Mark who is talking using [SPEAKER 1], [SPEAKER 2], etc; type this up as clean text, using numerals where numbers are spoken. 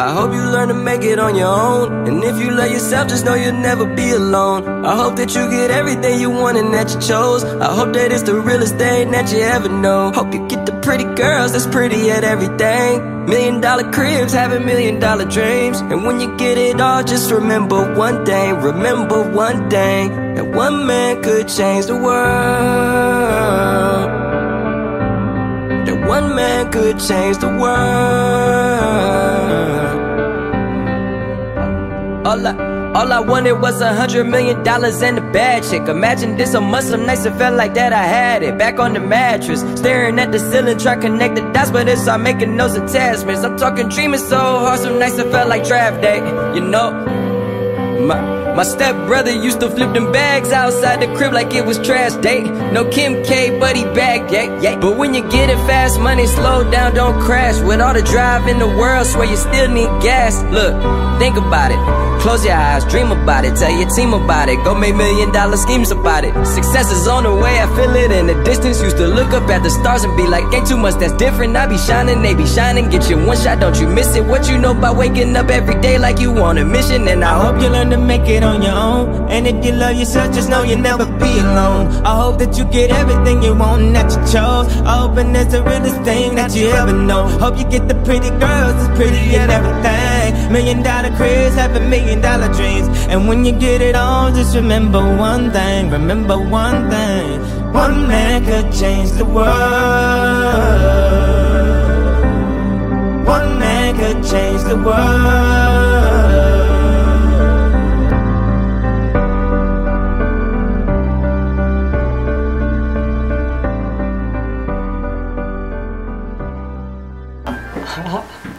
[SPEAKER 1] I hope you learn to make it on your own. And if you love yourself, just know you'll never be alone. I hope that you get everything you want and that you chose. I hope that it's the realest thing that you ever know. Hope you get the pretty girls that's pretty at everything. $1 million cribs, having $1 million dreams. And when you get it all, just remember one thing. Remember one thing, that one man could change the world. That one man could change the world. All I wanted was $100 million and a bad chick. Imagine this on Muslim nights, it felt like that I had it. Back on the mattress, staring at the ceiling, trying to connect the dots, but it's all making those attachments. I'm talking dreaming so hard, some nights it felt like draft day. You know, my stepbrother used to flip them bags outside the crib like it was trash day. No Kim K, but he back, yeah. But when you get it fast money, slow down, don't crash. With all the drive in the world, swear you still need gas. Look, think about it. Close your eyes, dream about it, tell your team about it. Go make $1 million schemes about it. Success is on the way, I feel it in the distance. Used to look up at the stars and be like, ain't too much that's different. I be shining, they be shining. Get you one shot, don't you miss it. What you know about waking up every day like you on a mission. And I hope you learn to make it on your own. And if you love yourself, just know you'll never be alone. I hope that you get everything you want and that you chose. I hope it's the realest thing that you ever know. Hope you get the pretty girls that's pretty at everything. $1 million cribs, having $1 million dreams. And when you get it all, just remember one thing. Remember one thing. One man could change the world. One man could change the world.